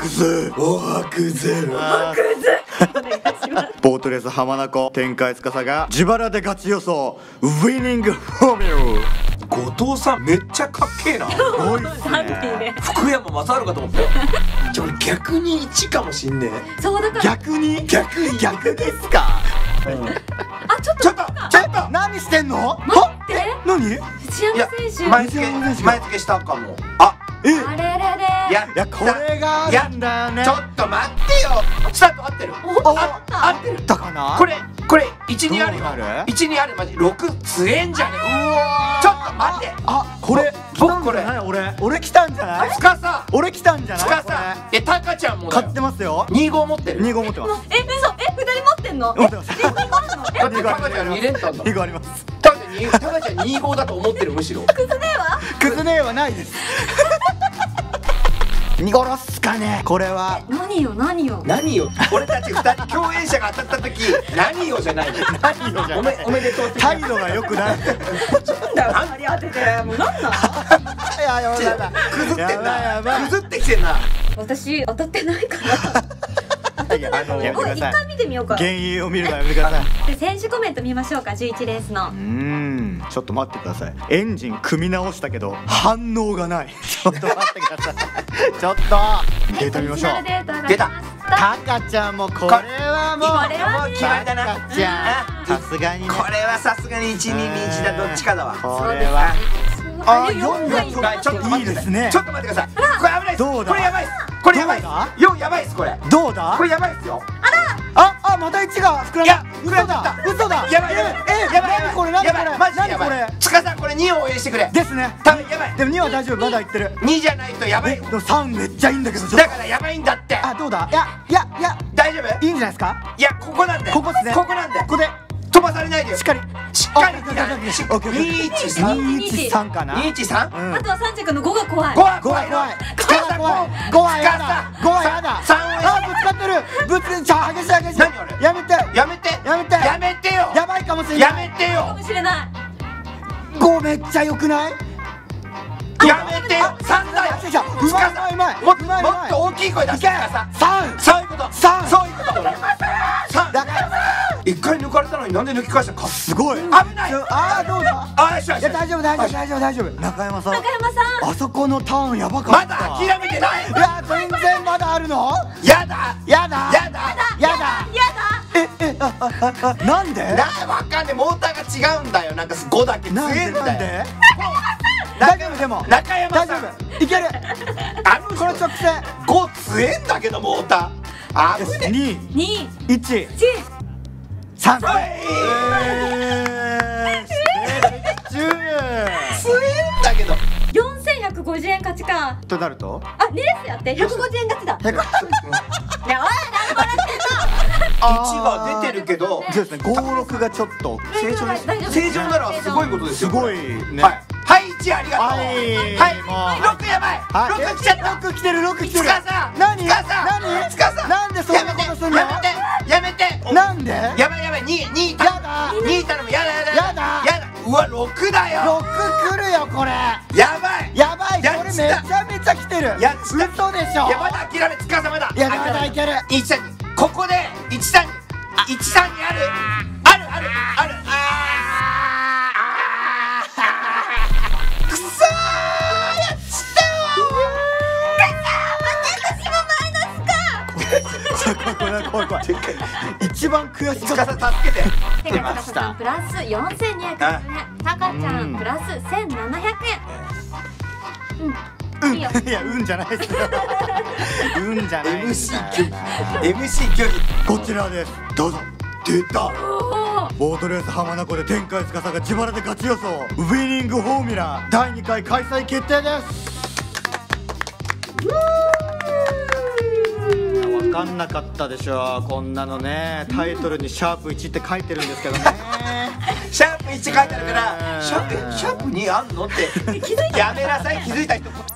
クズおはくずお願いいたします。 ボートレース浜名湖天海司が自腹でガチ予想ウィニングフォーミュラ。 後藤さんめっちゃかっけえな。 すごいっすなんでね。 ね。 福山雅治かと思ったよ。俺逆に1かもしんねえ。 そうだから。 逆ですか。 あ、ちょっとちょっと何してんの？ 待って。 何？ 藤いや山選手。 前付けしたかも。あえ？ あれれれ。 いやこれがあるんだよね。 ちょっと待ってよ。スタート合ってる。合ってる。 だかな？ これ12あるよ。 どうなる 12あるマジ6強えんじゃねえ。ちょっと待って。 あ、これ僕これ俺来たんじゃない？ つかさ俺来たんじゃない？ つかさタカちゃんもだよ。 買ってますよ。 25持ってる。 2号持ってます。 え、嘘。二人持ってんの？ 持ってます。 だってタカちゃん2連単だ。 2号あります。 タカちゃん25だと思ってる。むしろクズねえわ。 クズネーはないです見頃っすかねこれは。 何よ。 何よ。俺たち2人共演者が当たった時何よじゃないよ。 何よじゃない。 おめでとうって態度が良くない。 なんだよ。二人当てて。もうなんなん？ いややばいくずってんやばいな。くずってきてんな。 私当たってないから。 やめておい、 ください。 一回見てみようか。 原因を見るのやめてください。 で、選手コメント見ましょうか。11レースの。 ちょっと待ってください。エンジン組み直したけど反応がない。ちょっと待ってください。ちょっとデータ見ましょう。 オリジナルデータが出た出ました。 タカちゃんもこれはもうこれはね決まりだな。 タカちゃんさすがにね。 これはさすがに1、2、1だどっちかだわ。 これはあ、 4 4がいいんだ。 ちょっと待っていいですね。 ちょっと待ってください。これ危ないっす。 どうだこれやばいっす。これやばいっす。 どうだ 4やばいっす。これどうだこれやばいっすよ。 あまた1が膨らんだ。 いや嘘だ嘘だ。 やばいやばいやばい何これ何これやばいマジでやばい。 何これつかさんこれ2を応援してくれ。 ですね。 多分やばい。 でも2は大丈夫まだいってる。 2じゃないとやばい。 でも3めっちゃいいんだけどちょっとだからやばいんだって。 あどうだいや大丈夫？ いいんじゃないですか。 いやここなんで。 ここっすねここなんで。 ここで飛ばされないでよ。 しっかりしっかりオッケーオッケー 213 213かな。 213。 あとは3着の5が怖い。 5は 5は怖いの。 怖い5は怖い5はやだ5はやだ 3はぶつかってるちゃ激しい激しい。 何あれやめてやめてやめてやめてよ。 やばいかもしれやない。 めてよかもしれない。 5めっちゃ良くない？ やめてよ。3だよ。 うまいうまいもっと大きい声出してさ。 3 そういうこと。 三そういうこと。3 だから一回抜かれたのになんで抜き返したか。 すごい危ない。 あーどうだあよしよし。 いや大丈夫中山さん中山さん。 あそこのターンやばかった。 まだ諦めてない。 いや全然まだあるの。 やだやだやだやだなんでわかんねえ。モーターが違うんだよ。なんか5だけ強なんえんだよ。 でなんで大丈夫でも中山大さん丈夫いけるあのこの直線 5強えんだけどモーター。 よし危ね 2 2、 1 1。 3 え。強えんだけど。 4150円勝ちか。 となるとあ、2レースやって150円勝ちだ。 100 いや、おい、何もら 1が出てるけどそうですね56がちょっとってんの。大丈夫正常ならすごいことですよ。 すごいねはいはい1ありがとう。 はいはい6やばい。6来ちゃった。 6来てる6来てるつかさん何つかさん何つかさんなんでそんなことすんのやめてやめて。 なんでやばいやばい2 やだ 2頼む。やだやだうわ6だよ。 6来るよこれやばいやばいやこれめちゃめちゃ来てるやっちた嘘でしょいやまだ諦めつかさまだ。 いやまだいける 132ここで132にあるくそーやっちったよ怖い一番悔しつかったかさ助けて。 手が高さんプラス4200円。タカちゃんプラス1700円。いいよ。 いや運じゃないですよ運じゃないんだよ MC 拒否。 こちらですどうぞ出た。 ボートレース浜名湖で天海司が自腹でガチ予想ウィニングフォーミュラ第2回開催決定です。分かんなかったでしょこんなのね。タイトルにシャープ1って書いてるんですけどねシャープ1書いてあるからシャープ2あんのってやめなさい。気づいた人